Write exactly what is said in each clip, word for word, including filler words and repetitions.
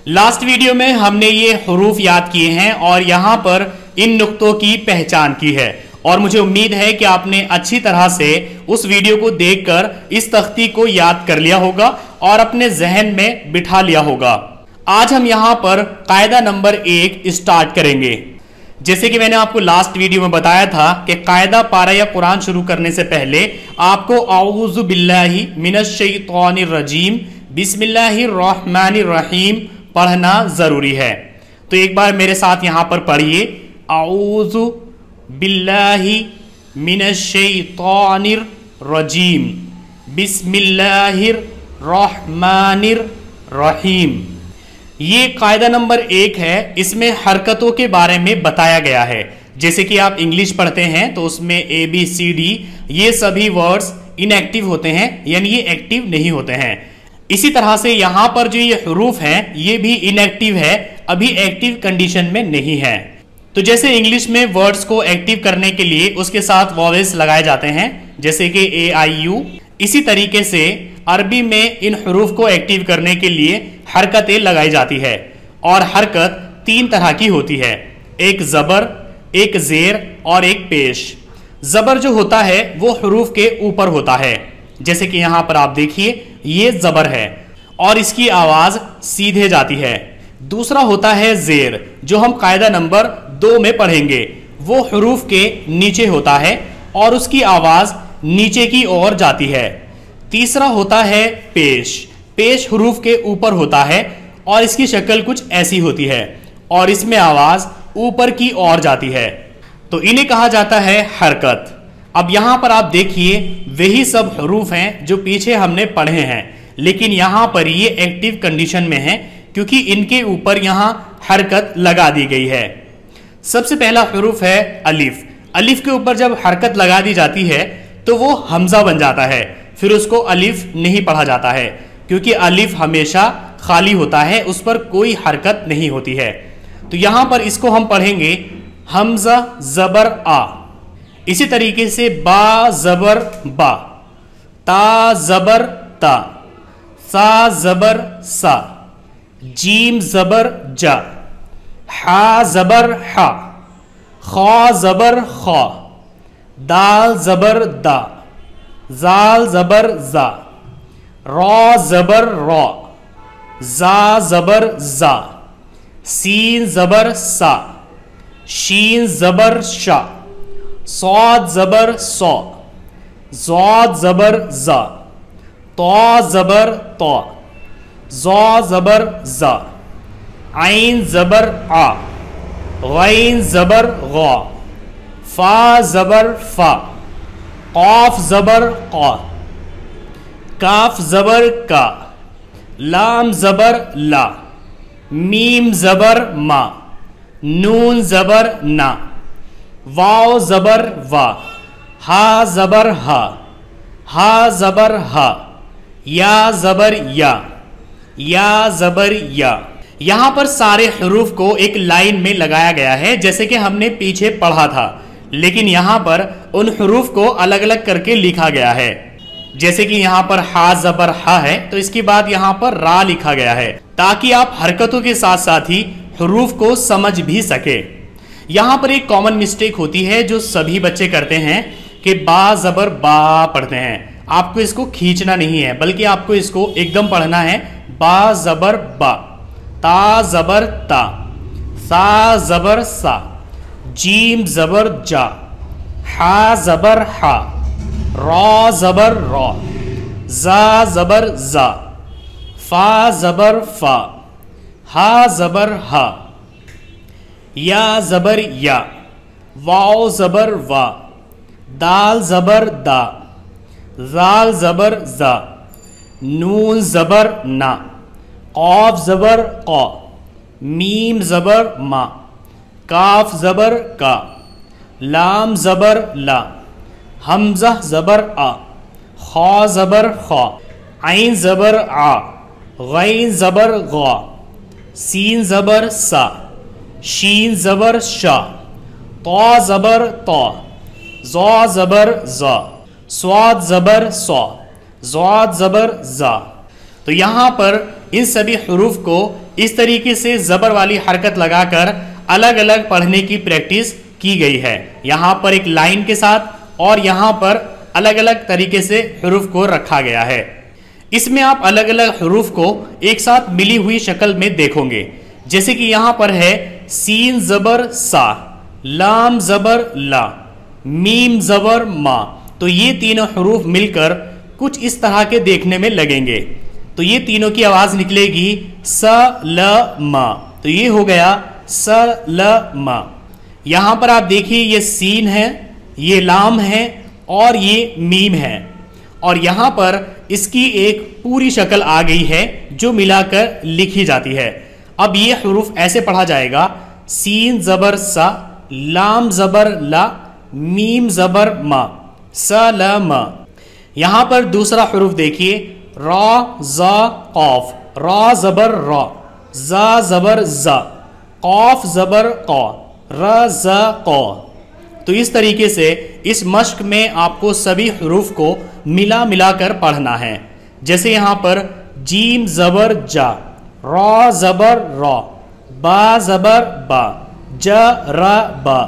Last video में हमने ये हरूफ याद किए हैं और यहाँ पर इन नुक्तों की पहचान की है और मुझे उम्मीद है कि आपने अच्छी तरह से उस वीडियो को देखकर इस तख्ती को याद कर लिया होगा और अपने जहन में बिठा लिया होगा। आज हम यहाँ पर कायदा नंबर एक स्टार्ट करेंगे। जैसे कि मैंने आपको लास्ट वीडियो में बताया था कि कायदा पारा या कुरान शुरू करने से पहले आपको औज़ु बिल्लाहि मिनश शैतानिर रजीम बिस्मिल्लाहिर रहमानिर रहीम पढ़ना जरूरी है। तो एक बार मेरे साथ यहां पर पढ़िए, औज़ु बिल्लाहि मिनश शैतानिर रजीम बिस्मिल्लाहिर रहमानिर रहीम। ये कायदा नंबर एक है। इसमें हरकतों के बारे में बताया गया है। जैसे कि आप इंग्लिश पढ़ते हैं तो उसमें ए बी सी डी ये सभी वर्ड्स इनएक्टिव होते हैं, यानी ये एक्टिव नहीं होते हैं। इसी तरह से यहां पर जो ये हरूफ हैं ये भी इनएक्टिव है, अभी एक्टिव कंडीशन में नहीं है। तो जैसे इंग्लिश में वर्ड्स को एक्टिव करने के लिए उसके साथ वॉवेल्स लगाए जाते हैं, जैसे कि ए आई यू, इसी तरीके से अरबी में इन हरूफ को एक्टिव करने के लिए हरकतें लगाई जाती है। और हरकत तीन तरह की होती है, एक जबर, एक जेर और एक पेश। जबर जो होता है वो हरूफ के ऊपर होता है, जैसे कि यहां पर आप देखिए ये जबर है और इसकी आवाज सीधे जाती है। दूसरा होता है जेर, जो हम कायदा नंबर दो में पढ़ेंगे। वो हरूफ के नीचे होता है और उसकी आवाज नीचे की ओर जाती है। तीसरा होता है पेश। पेश हरूफ के ऊपर होता है और इसकी शक्ल कुछ ऐसी होती है और इसमें आवाज ऊपर की ओर जाती है, तो इन्हें कहा जाता है हरकत। अब यहां पर आप देखिए वही सब हरूफ हैं जो पीछे हमने पढ़े हैं, लेकिन यहां पर ये एक्टिव कंडीशन में है क्योंकि इनके ऊपर यहां हरकत लगा दी गई है। सबसे पहला हरूफ है अलिफ। अलिफ के ऊपर जब हरकत लगा दी जाती है तो वो हमजा बन जाता है, फिर उसको अलिफ नहीं पढ़ा जाता है क्योंकि अलिफ हमेशा खाली होता है, उस पर कोई हरकत नहीं होती है। तो यहां पर इसको हम पढ़ेंगे हमजा जबर आ। इसी तरीके से बा जबर बा, ता जबर ता, सा जबर सा, जीम जबर जा, हा जबर हा, खा जबर खा, दाल जबर दा, जाल जबर जा, रॉ जबर रॉ, जा जबर जा, सीन जबर सा, शीन जबर शा, सौद जबर सौ, जौद जबर जा, तौ जबर तौ, जौ जबर जा, आइन जबर आ, गैन जबर गौ, फा जबर फा, कौफ जबर कौ, काफ जबर का, लाम जबर ला, मीम जबर मा, नून जबर ना, वाव जबर वा, हा जबर हा, हा जबर हा, या जबर या, या जबर या। यहां पर सारे हरूफ को एक लाइन में लगाया गया है जैसे कि हमने पीछे पढ़ा था, लेकिन यहां पर उन हरूफ को अलग अलग करके लिखा गया है। जैसे कि यहां पर हा जबर हा है तो इसके बाद यहां पर रा लिखा गया है ताकि आप हरकतों के साथ साथ ही हरूफ को समझ भी सके। यहां पर एक कॉमन मिस्टेक होती है जो सभी बच्चे करते हैं कि बा जबर बा पढ़ते हैं। आपको इसको खींचना नहीं है, बल्कि आपको इसको एकदम पढ़ना है। बा जबर बा, ता जबर ता, सा जबर सा, जीम जबर जा, हा जबर हा, रॉ जबर रॉ, जा जबर जा, फा जबर फा, हा जबर हा, या जबर या, वाव जबर वा, दाल जबर दा, जाल जबर जा, नून जबर ना, कौफ जबर कौ, मीम जबर मा, काफ जबर का, लाम जबर ला, हमजा जबर आ, खा जबर खा, आइन जबर आ, गैन जबर गौ, सीन जबर सा, शीन जबर शा, तौ जबर तौ, ज़ौ जबर ज़ा, स्वाद जबर सौ, ज़ौद जबर ज़ा। तो यहाँ पर इन सभी हरूफ को इस तरीके से जबर वाली हरकत लगाकर अलग अलग पढ़ने की प्रैक्टिस की गई है। यहाँ पर एक लाइन के साथ और यहाँ पर अलग अलग तरीके से हुरूफ को रखा गया है। इसमें आप अलग अलग हुरूफ को एक साथ मिली हुई शक्ल में देखोगे। जैसे कि यहाँ पर है सीन जबर सा, लाम जबर ला, मीम जबर मा। तो ये तीनों हुरूफ मिलकर कुछ इस तरह के देखने में लगेंगे। तो ये तीनों की आवाज निकलेगी स ल म। तो ये हो गया स ल म। यहाँ पर आप देखिए ये सीन है, ये लाम है और ये मीम है, और यहाँ पर इसकी एक पूरी शक्ल आ गई है जो मिलाकर लिखी जाती है। अब ये हुरूफ ऐसे पढ़ा जाएगा सीन जबर सा, लाम जबर ला, मीम जबर मा, स ल म। यहाँ पर दूसरा हुरूफ देखिए रा ज़ा कौफ, रा जबर रा, जा जबर जा, कौफ जबर कौ, र ज़ कौ। तो इस तरीके से इस मश्क में आपको सभी हुरूफ को मिला मिलाकर पढ़ना है। जैसे यहाँ पर जीम जबर जा, रा जबर रा, बा जबर बा, ज र बा,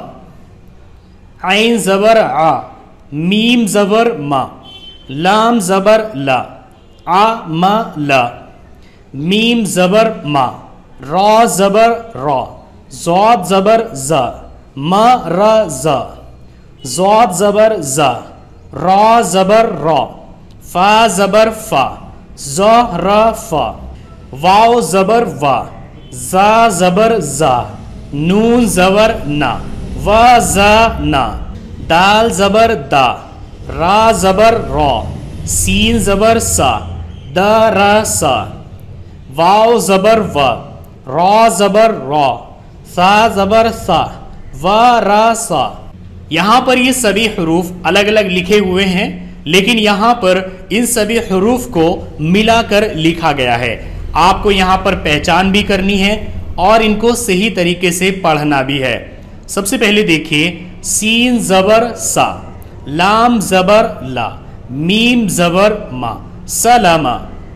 आइन जबर आ, मीम जबर मा, लाम जबर ला, आ म ला, मीम जबर मा, रा जबर रा, ज़ाद जबर ज़ा, म र ज़, ज़ाद जबर ज़, रा जबर रा, फा जबर फा, ज़ र फा, वाव जबर वा, जा जबर जा, नून जबर ना, व ज ना, दाल जबर दा, रा जबर रा, सीन जबर सा, द र सा, वाव जबर व, रा जबर रा, सा जबर सा, व र सा। यहाँ पर ये सभी हुरूफ अलग अलग लिखे हुए हैं, लेकिन यहाँ पर इन सभी हुरूफ को मिलाकर लिखा गया है। आपको यहाँ पर पहचान भी करनी है और इनको सही तरीके से पढ़ना भी है। सबसे पहले देखिए सीन जबर सा, लाम जबर ला, मीम जबर मा, सलामा।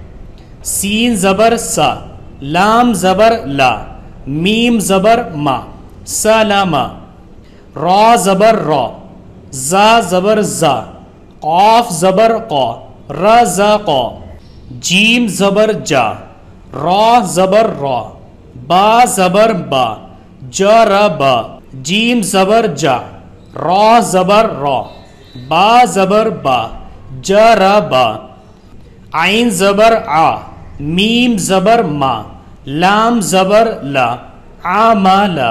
सीन जबर सा, लाम जबर ला, मीम जबर मा, सलामा। रा जबर रा, जा जबर जा, कौफ जबर कौ, र ज कौ। जीम जबर जा, रा जबर रा, बा जबर बा, ज र बा। जीम जबर जा, रा जबर रा, बा जबर बा, ज र बा। आइन जबर आ, मीम जबर मा, लाम जबर ला, आ मा ला।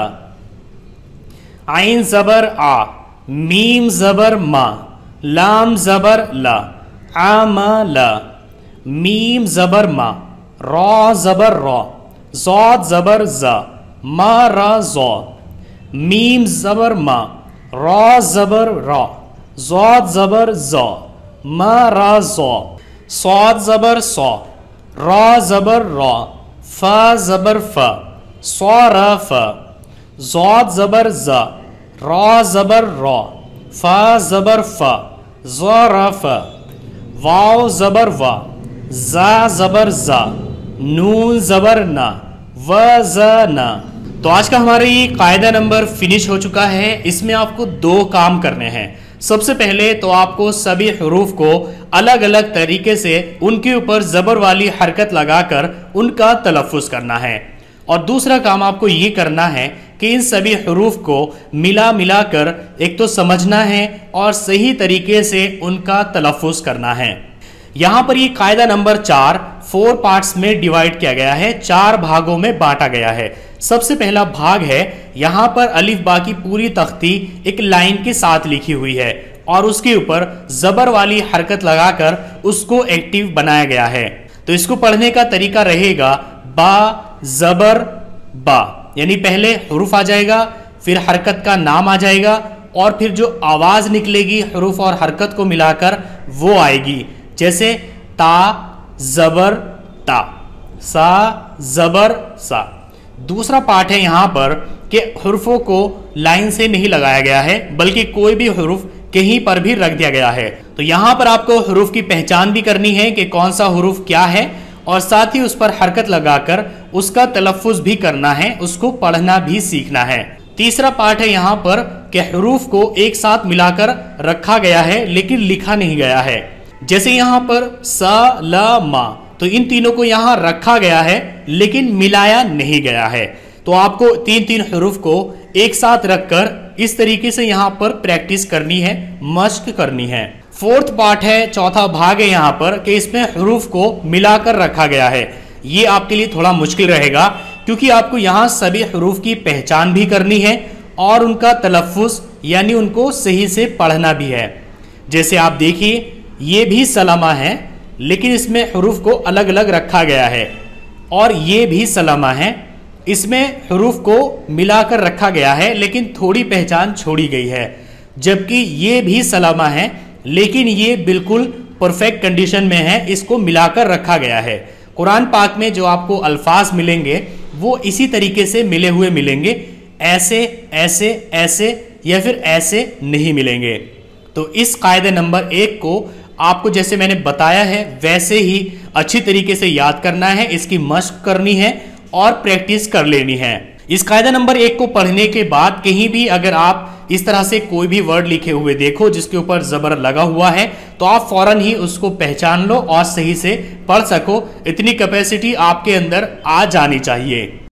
आइन जबर आ, मीम जबर मा, लाम जबर ला, आ मा ला। मीम जबर मा, रा जबर रा, ज़ाद जबर जा, मा रा ज़ा। मीम जबर मा, रा जबर रा, ज़ाद जबर जा, मा रा ज़ा। स्वाद जबर सा, रा जबर रा, फा जबर फा, स्वा रा फा। ज़ाद जबर जा, रा जबर रा, फा जबर फा, ज़ा रा फा। वाव जबर वा, जा जबर जा, नून जबर ना, व ज ना। तो आज का हमारा ये कायदा नंबर फिनिश हो चुका है। इसमें आपको दो काम करने हैं। सबसे पहले तो आपको सभी हुरूफ को अलग अलग तरीके से उनके ऊपर जबर वाली हरकत लगाकर उनका तलफ़ुज़ करना है, और दूसरा काम आपको ये करना है कि इन सभी हुरूफ को मिला मिला कर एक तो समझना है और सही तरीके से उनका तलफ़ुज़ करना है। यहाँ पर ये कायदा नंबर चार फोर पार्ट्स में डिवाइड किया गया है, चार भागों में बांटा गया है। सबसे पहला भाग है, यहाँ पर अलिफ बा की पूरी तख्ती एक लाइन के साथ लिखी हुई है और उसके ऊपर जबर वाली हरकत लगाकर उसको एक्टिव बनाया गया है। तो इसको पढ़ने का तरीका रहेगा बा जबर बा, यानी पहले हुरूफ आ जाएगा, फिर हरकत का नाम आ जाएगा और फिर जो आवाज निकलेगी हुरूफ और हरकत को मिलाकर वो आएगी। जैसे ता जबर ता, सा जबर सा। दूसरा पार्ट है यहाँ पर कि हुरूफों को लाइन से नहीं लगाया गया है, बल्कि कोई भी हुरूफ कहीं पर भी रख दिया गया है। तो यहाँ पर आपको हुरूफ की पहचान भी करनी है कि कौन सा हुरूफ क्या है, और साथ ही उस पर हरकत लगाकर उसका तलफ़ुज़ भी करना है, उसको पढ़ना भी सीखना है। तीसरा पार्ट है यहाँ पर कि हरूफ को एक साथ मिलाकर रखा गया है लेकिन लिखा नहीं गया है। जैसे यहाँ पर सा ला मा, तो इन तीनों को यहाँ रखा गया है लेकिन मिलाया नहीं गया है। तो आपको तीन तीन हरूफ को एक साथ रखकर इस तरीके से यहाँ पर प्रैक्टिस करनी है, मश्क करनी है। फोर्थ पार्ट है, चौथा भाग है यहाँ पर कि इसमें हरूफ को मिलाकर रखा गया है। ये आपके लिए थोड़ा मुश्किल रहेगा क्योंकि आपको यहाँ सभी हरूफ की पहचान भी करनी है और उनका तलफ़ुज़ यानी उनको सही से पढ़ना भी है। जैसे आप देखिए, ये भी सलामा है लेकिन इसमें हरूफ को अलग अलग रखा गया है, और ये भी सलामा है, इसमें हरूफ को मिलाकर रखा गया है लेकिन थोड़ी पहचान छोड़ी गई है। जबकि ये भी सलामा है लेकिन ये बिल्कुल परफेक्ट कंडीशन में है, इसको मिलाकर रखा गया है। कुरान पाक में जो आपको अल्फाज मिलेंगे वो इसी तरीके से मिले हुए मिलेंगे, ऐसे ऐसे ऐसे या फिर ऐसे नहीं मिलेंगे। तो इस कायदे नंबर एक को आपको जैसे मैंने बताया है वैसे ही अच्छी तरीके से याद करना है, इसकी मश्क करनी है और प्रैक्टिस कर लेनी है। इस कायदा नंबर एक को पढ़ने के बाद कहीं भी अगर आप इस तरह से कोई भी वर्ड लिखे हुए देखो जिसके ऊपर जबर लगा हुआ है तो आप फौरन ही उसको पहचान लो और सही से पढ़ सको, इतनी कैपेसिटी आपके अंदर आ जानी चाहिए।